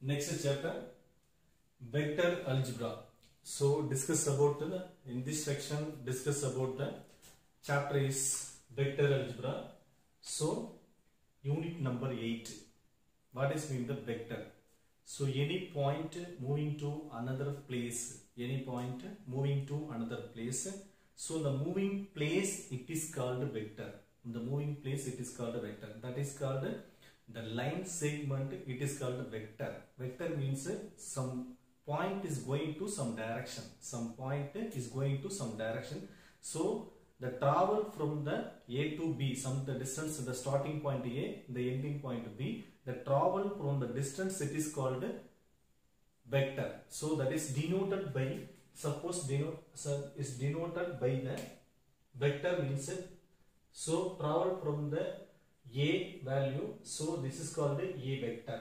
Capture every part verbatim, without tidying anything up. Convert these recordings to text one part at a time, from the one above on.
Next chapter, vector algebra. So discuss about the, in this section discuss about the chapter is vector algebra. So unit number eight. What is mean the vector? So any point moving to another place, any point moving to another place. So the moving place it is called vector. The moving place it is called a vector. That is called the line segment. It is called vector. Vector means some point is going to some direction. Some point is going to some direction. So the travel from the A to B, some the distance, the starting point A, the ending point B, the travel from the distance it is called vector. So that is denoted by, suppose denote, so is denoted by the vector means, so travel from the A value, so this is called A vector.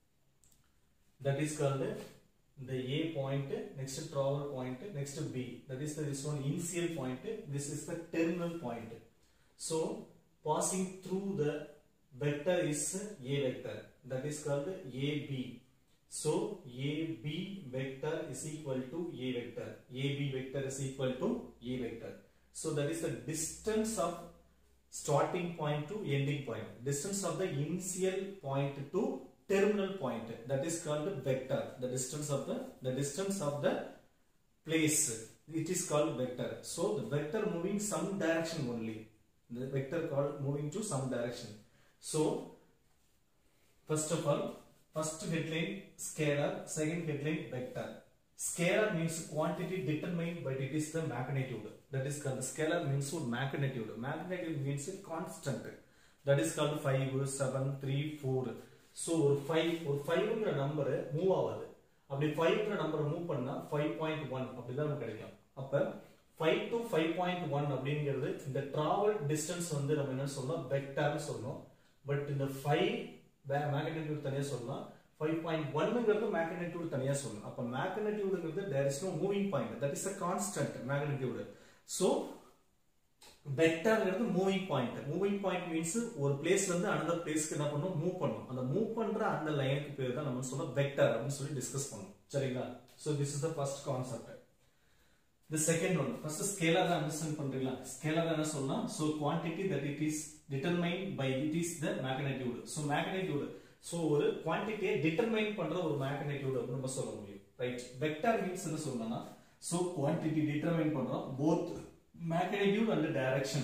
That is called the A point, next travel point, next B. That is the this one initial point, this is the terminal point. So passing through the vector is A vector. That is called A B. So A B vector is equal to A vector. A B vector is equal to A vector. So that is the distance of starting point to ending point. Distance of the initial point to terminal point. That is called vector. The distance of the the distance of the place. It is called vector. So the vector moving some direction only. The vector called moving to some direction. So first of all, first headline scalar, second headline vector. Scalar means quantity determined by it is the magnitude. That is called scalar means magnitude. Magnitude means constant. That is called five, seven, three, four. So five or five number move ஆகாது. அப்படி five number move பண்ணா five point one அப்படி தான் நமக்கு கிடைக்கும். அப்ப five to five point one அப்படிங்கிறது இந்த travel distance வந்து நம்ம என்ன சொல்லலாம் வெக்டார்னு சொல்லணும். பட் இந்த five magnitude தனியா சொல்லலாம். five point one ங்கிறது magnitude தனியா சொல்லணும். அப்ப magnitudeங்கிறது there is no moving point. That is a constant magnitude. So vector ங்கிறது moving point. Moving point means ஒரு பிளேஸ்ல இருந்து another பிளேஸ்க்கு என்ன பண்ணும் மூவ் பண்ணும். அந்த மூவ் பண்ற அந்த லைனுக்கு பேர் தான் நம்ம சொல்ல vector அப்படி சொல்லி டிஸ்கஸ் பண்ணோம். சரிங்களா? So this is the first concept. The second one, first scalar தான் அண்டர்ஸ்டாண்ட் பண்றீங்களா? scalar என்ன சொல்லலாம்? So quantity that it is determined by it is the magnitude. So magnitude, so ஒரு quantity determine பண்ற ஒரு magnitude அப்படி நம்ம சொல்ல முடியும். Right? Vector means என்ன சொல்லலாம்னா, so quantity determine பண்றோம் both magnitude and direction.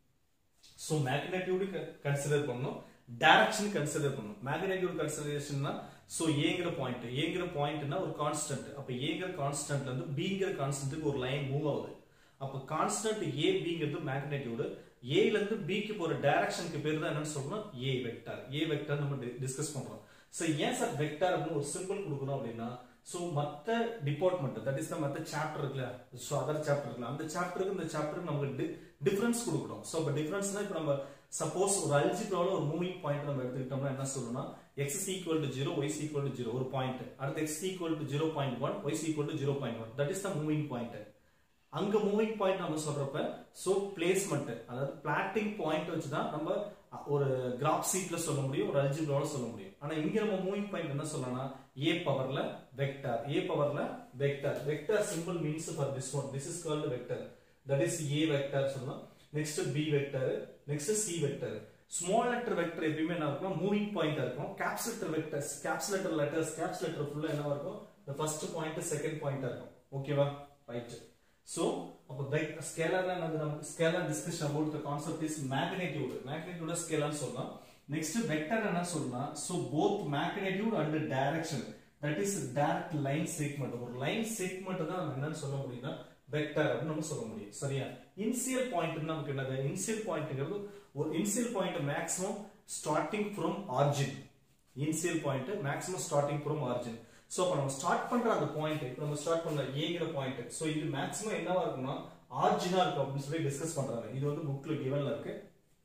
So magnitude consider பண்ணனும், direction consider பண்ணனும். Magnitude consideration னா so ஏங்கற பாயிண்ட், ஏங்கற பாயிண்ட்னா ஒரு கான்ஸ்டன்ட். அப்ப ஏங்கற கான்ஸ்டன்ட்ல இருந்து bங்கற கான்ஸ்டன்ட்க்கு ஒரு லைன் மூவ் ஆகுது. அப்ப கான்ஸ்டன்ட் A bங்கிறது magnitude. A ல இருந்து B க்கு போற டைரக்ஷனுக்கு பேர் தான் என்னன்னு சொல்றோம் A வெக்டார். A வெக்டார் நம்ம டிஸ்கஸ் பண்றோம். சோ ஏன் சார் வெக்டார் அப்படி ஒரு சிம்பிள் கொடுக்கறோம் அப்படினா, so மத்த டிபார்ட்மென்ட் தட் இஸ் த மத்த சாப்டர் இருக்குல, சோ அதர் சாப்டர் இருக்குல, அந்த சாப்டருக்கு இந்த சாப்டருக்கு நமக்கு டிஃபரன்ஸ் கொடுக்கறோம். சோ அப்ப டிஃபரன்ஸ்னா இப்ப நம்ம சப்போஸ் ஒரு அல்ஜிப்ரால ஒரு மூவிங் பாயிண்ட் நம்ம எடுத்துக்கிட்டோம்னா என்ன சொல்லணும்னா x is equal to zero, y is equal to zero ஒரு பாயிண்ட், அடுத்து x is equal to zero point one, y is equal to zero point one. that is the moving point. அங்க moving point நம்ம சொல்றப்ப so placement, அதாவது plotting point வச்சு தான் நம்ம ஒரு கிராஃப் ஷீட்ல சொல்ல முடியும், ஒரு அல்ஜிப்ரால சொல்ல முடியும். ஆனா இங்க நம்ம மூவிங் பாயிண்ட் என்ன சொல்லலாம்னா a பவர்ல வெக்டார், a பவர்ல vector. Vector simple means for this one, this is called vector. That is a vector சொல்லலாம். Next b vector, next c vector. Small letter vector எப்பவுமே என்ன இருக்கும், மூவிங் பாயிண்டா இருக்கும். Caps letter vectors, caps letter letters, caps letter ஃபுல்லா என்ன இருக்கும், the first point second பாயிண்டா இருக்கும். ஓகேவா? ரைட். So அப்ப ஸ்கேலார் என்னது, நமக்கு scalar discussion about the concept is magnitude. magnitude scalar சொல்லலாம். நெக்ஸ்ட் வெக்டர் என்ன சொல்லலாம், so both magnitude and direction, that is direct line segment. ஒரு லைன் செக்மெண்ட் தான் நம்ம என்னன்னு சொல்ல முடியும்னா வெக்டர் அப்படி நம்ம சொல்ல முடியும். சரியா? இனிஷியல் பாயிண்ட் நமக்கு என்னது, இனிஷியல் பாயிண்ட்ங்கிறது ஒரு initial point maximum starting from origin. Initial point maximum starting from origin. So அப்ப நம்ம ஸ்டார்ட் பண்ற அந்த பாயிண்ட், இப்போ நம்ம ஸ்டார்ட் பண்ண ஏங்கற பாயிண்ட், சோ இது மேக்ஸிமம் என்னவா இருக்கும்னா ஆரிஜினா இருக்கும் அப்படின்னு சொல்லி டிஸ்கஸ் பண்றாங்க. இது வந்து புக்ல கிவன்ல இருக்கு.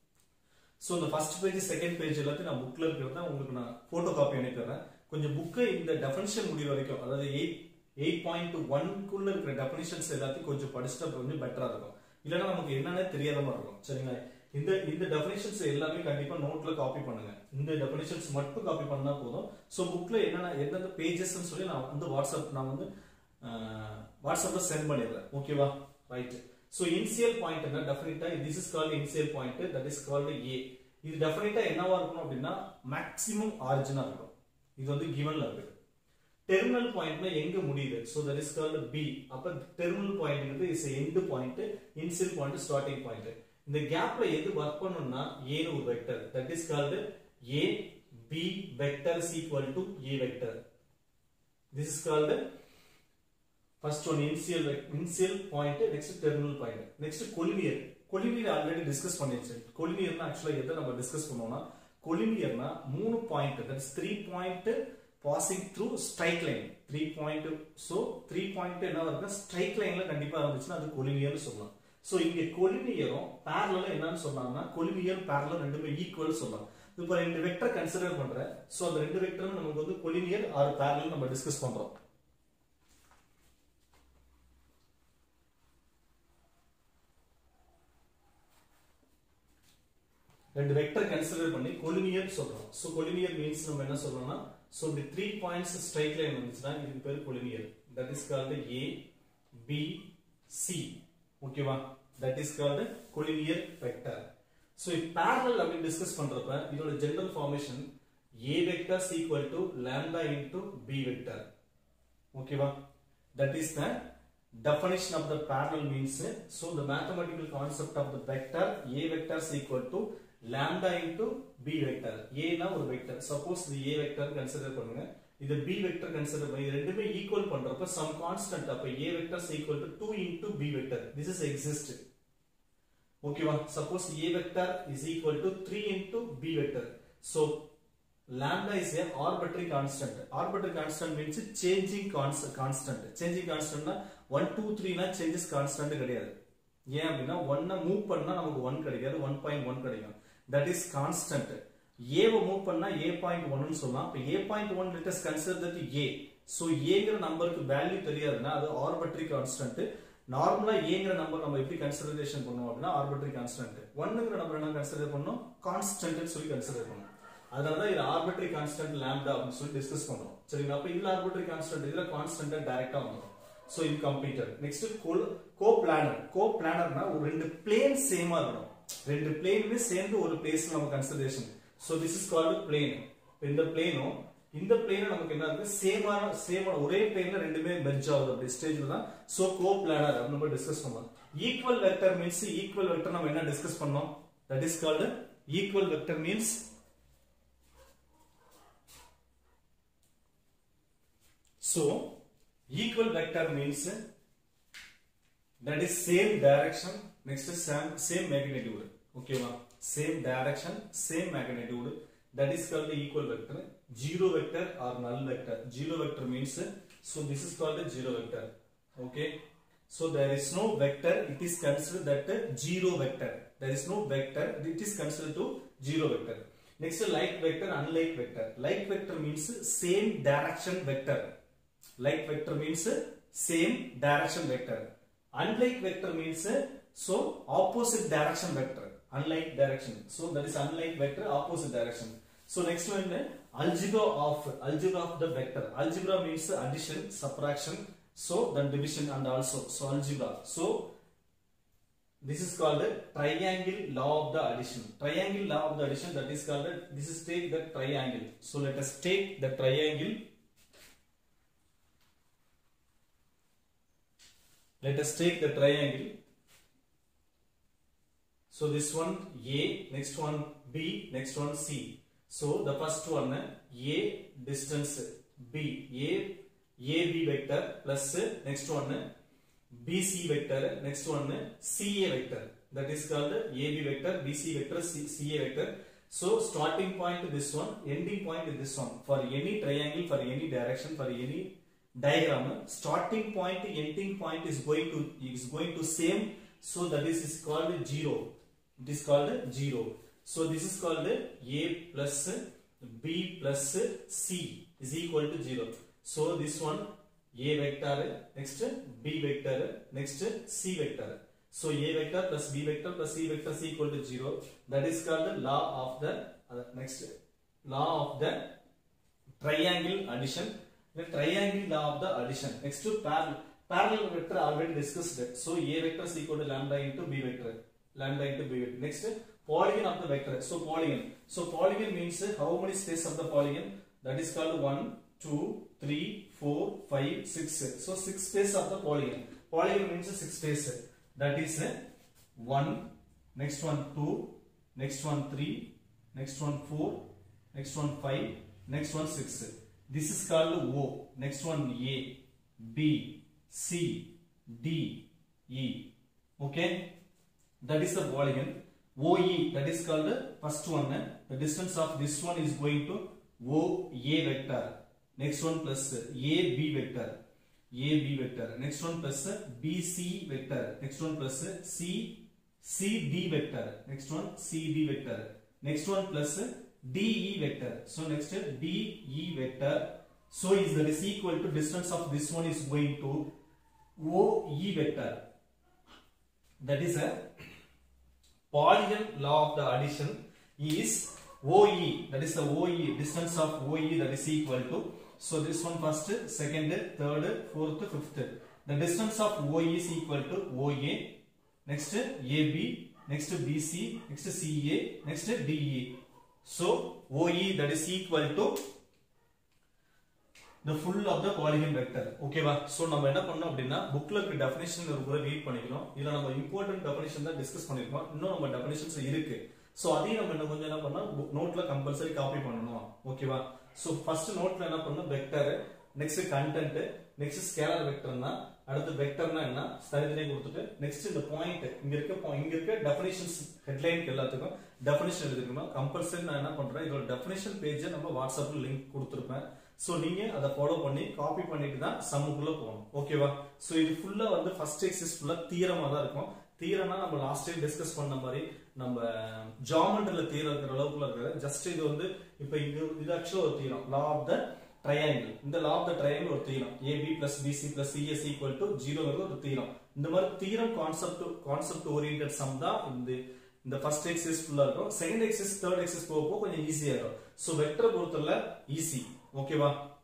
சோ இந்த ஃபர்ஸ்ட் பேஜ் செகண்ட் பேஜ் எல்லாத்தையும் நான் புக்ல இருக்கிறத உங்களுக்கு நான் போட்டோ காப்பி அனுப்பிடுறேன். கொஞ்சம் புக்கை இந்த டெஃபினிஷன் முடிவு வரைக்கும், அதாவது எயிட் பாயிண்ட் ஒன் குள்ள இருக்கிற டெஃபினிஷன்ஸ் எல்லாத்தையும் கொஞ்சம் படிச்சுட்டா கொஞ்சம் பெட்டரா இருக்கும். இல்லைன்னா நமக்கு என்னன்னே தெரியாத மாதிரி இருக்கும். சரிங்களா? இந்த இந்த டெஃபினிஷன்ஸ் எல்லாமே கண்டிப்பா நோட்ல காப்பி பண்ணுங்க. இந்த டெஃபினிஷன்ஸ் மட்டும் காப்பி பண்ணா போதும். சோ புக்ல என்னென்ன எந்தெந்த பேजेसன்னு சொல்லி நான் வந்து வாட்ஸ்அப் நான் வந்து வாட்ஸ்அப்ல சென்ட் பண்ணிடுறேன். ஓகேவா? ரைட். சோ இனிஷியல் பாயிண்ட் என்ன டெஃபினிட்டா this is called initial point, that is called A. இது டெஃபினிட்டா என்னவா இருக்கணும் அப்படின்னா மேக்ஸிமம் ஆரிஜினா இருக்கும். இது வந்து கிவன்ல இருக்கு. டெர்மினல் பாயிண்ட்னா எங்க முடியுது, so that is called B. அப்ப டெர்மினல் பாயிண்ட்ங்கிறது is end point, initial point, starting point. இந்த கேப்ல எது வர்க் பண்ணனும்னா A னு ஒரு vector, that is called A B vector is equal to A vector. This is called first one initial initial point, next terminal point, next collinear. collinear already discuss பண்ணியாச்சு. collinear னா actually எதை நம்ம discuss பண்ணோம்னா collinear னா மூணு point, that is three point passing through straight line. three point, so three point என்ன வருதுன்னா straight lineல கண்டிப்பா இருந்துச்சுன்னா அது collinear னு சொல்லலாம். சோ இங்க collinearம் parallel என்னன்னு சொன்னாங்கன்னா collinear parallel ரெண்டுமே ஈக்குவல் சொல்லலாம். இப்போ ரெண்டு வெக்டர் கன்சிடர் பண்றேன். சோ அந்த ரெண்டு வெக்டரும் நமக்கு வந்து collinear ஆர் parallel நம்ம டிஸ்கஸ் பண்றோம். ரெண்டு வெக்டர் கன்சிடர் பண்ணி collinear சொல்றோம். சோ collinear மீன்ஸ் நம்ம என்ன சொல்றோம்னா so the three points straight line வந்துச்சுனா இதுக்கு பேர் collinear. That is called A B C. ஓகேவா? That is called collinear vector. So if parallel அப்படி டிஸ்கஸ் பண்றப்ப இதோட general formation A vector is equal to lambda into B vector. ஓகேவா? That is the definition of the parallel means. So the mathematical concept of the vector A vector is equal to lambda into B vector. A னா ஒரு vector. Suppose the A vector consider பண்ணுங்க. இது B vector consider பண்ணி ரெண்டுமே equal பண்றப்ப some constant அப்ப A vector is equal to two into B vector. This is exist. ஓகேவா? Suppose A vector is equal to three into B vector. So lambda is a arbitrary constant. Arbitrary constant means changing constant. constant. Changing constant னா one two three னா changes constant கிடையாது. ஏன் அப்படினா one ன move பண்ணா நமக்கு one கிடைக்காது, one point one கிடைக்கும். That is constant. A வை மூவ் பண்ணா A point one னு சொல்லலாம். அப்ப A point one let us consider that A. So A ங்கற நம்பருக்கு வேல்யூ தெரியாதுன்னா அது arbitrary constant. நார்மலா A ங்கற நம்பர் நம்ம எப்படி கன்சிடரேஷன் பண்ணுவோம் அப்படினா arbitrary constant. one ங்கற நம்பர் என்ன கன்சிடர் பண்ணோம், கான்ஸ்டன்ட் னு சொல்லி கன்சிடர் பண்ணோம். அதனால தான் இது arbitrary constant lambda அப்படி சொல்லி டிஸ்கஸ் பண்றோம். சரிங்களா? அப்ப இதுல arbitrary constant இதுல கான்ஸ்டன்ட் டைரக்டா வந்துரும். சோ இது கம்ப்ளீட்டட். Next coplanar. கோப்ளானர்னா ஒரு ரெண்டு பிளேன் சேமா இருக்கணும். ரெண்டு பிளேனுமே சேர்ந்து ஒரு பிளேஸ்ல நம்ம consideration. So this is called plane. இந்த பிளேனும் இந்த பிளேன் நமக்கு என்ன இருக்கு, சேமா சேமா ஒரே பிளேன்ல ரெண்டுமே மெர்ஜ் ஆகுது அப்படி ஸ்டேஜ்ல தான் சோ கோப்ளானர் அப்படி நம்ம டிஸ்கஸ் பண்ணோம். Equal vector means equal vector நம்ம என்ன டிஸ்கஸ் பண்ணோம், that is called equal vector means so equal vector means that is same direction, next is same same magnitude. Okay va? Same direction, same magnitude, that is called the equal vector. Zero vector or null vector. Zero vector means, so this is called the zero vector. Okay, so there is no vector, it is considered that zero vector. There is no vector, it is considered to zero vector. Next like vector, unlike vector. Like vector means same direction vector. Like vector means same direction vector. Unlike vector means so opposite direction vector. Unlike direction. So that is unlike vector, opposite direction. So next one, algebra of algebra of the vector. Algebra means addition, subtraction, so then division and also so algebra. So this is called triangle law of the addition. Triangle law of the addition, that is called, this is take the triangle. So let us take the triangle. Let us take the triangle. So this one A, next one B, next one C. So the first one A distance B, A A B vector plus next one B C vector, next one C A vector. That is called A B vector, B C vector, C, C A vector. So starting point this one, ending point is this one. For any triangle, for any direction, for any diagram, starting point, ending point is going to is going to same. So that is, is called zero. It is called zero. So this is called A plus B plus C is equal to zero. So this one A vector, next B vector, next C vector. So a vector plus b vector plus c vector is equal to zero. That is called the law of the uh, next law of the triangle addition. The triangle law of the addition. Next to parallel parallel vector already discussed it. So a vector is equal to lambda into b vector. Lambda into b vector. Next polygon of the vector. So polygon. So polygon means how many space of the polygon? That is called one, two, three, four, five, six. So six space of the polygon. Polygon means six space. That is one. Next one two. Next one three. Next one four. Next one five. Next one six. This is called O. Next one A, B, C, D, E. Okay. That is the polygon. O E, that is called first one. The distance of this one is going to O A vector. Next one plus A B vector. A B vector. Next one plus B C vector. Next one plus C C D vector. Next one C D vector. Next one plus D E vector. So next D E vector. So is that is equal to distance of this one is going to O E vector. That is a polygon law of the addition is O E. That is the O E, distance of O E, that is equal to. So this one first, second, third, fourth, fifth. The distance of O E is equal to O A. Next A B. Next B C. Next C A. Next D E. So O E, that is equal to the full of the polygon vector. Okay va? So நம்ம என்ன பண்ணோம் அப்படினா bookல இருக்க definition ஒரு முறை read பண்ணிக்கணும். இதுல நம்ம important definition தான் டிஸ்கஸ் பண்ணிருக்கோம். இன்னும் நம்ம definitions இருக்கு. So அதையும் நம்ம இன்னும் கொஞ்சம் என்ன பண்ணா நோட்ல கம்பல்சரி காப்பி பண்ணனும். ஓகேவா? So first நோட்ல என்ன பண்ணனும் vector, next content, next scalar vectorனா அடுத்து வெக்டர்னா என்ன தனித்தனியா கொடுத்துட்டு next இந்த பாயிண்ட் இங்க இருக்க இங்க இருக்க definitions headline எல்லாத்துக்கும் definition எழுதிக்கணும். கம்பல்சரி நான் என்ன பண்றேன் இதோட definition பேஜ் நம்ம வாட்ஸ்அப்ல லிங்க் கொடுத்திருப்பேன். சோ நீங்க அத ஃபாலோ பண்ணி காப்பி பண்ணிட்டு தான் சம்முக்குள்ள போகணும். ஓகேவா? சோ இது ஃபுல்லா வந்து ஃபர்ஸ்ட் எக்ஸர்சைஸ் ஃபுல்லா தியரமா தான் இருக்கும். தியரம்னா நம்ம லாஸ்ட் டைம் டிஸ்கஸ் பண்ண மாதிரி நம்ம ஜியோமெட்ரில தியரம் இருக்கிற அளவுக்குள்ள இருக்கிற ஜஸ்ட் இது வந்து இப்போ இது இது ஆக்சுவலா ஒரு theorem law of the triangle. இந்த லா ஆஃப் த ட்ரையாங்கிள் ஒரு theorem A B plus B C plus C S equal to zero ஒரு தியரம். இந்த மாதிரி theorem concept concept oriented some தான் இந்த இந்த ஃபர்ஸ்ட் எக்ஸர்சைஸ் ஃபுல்லா இருக்கும். செகண்ட் எக்ஸர்சைஸ் தேர்ட் எக்ஸர்சைஸ் போக போக கொஞ்சம் ஈஸியா இருக்கும். சோ வெக்டர் பொறுத்தவரை ஈஸி. ஓகேவா?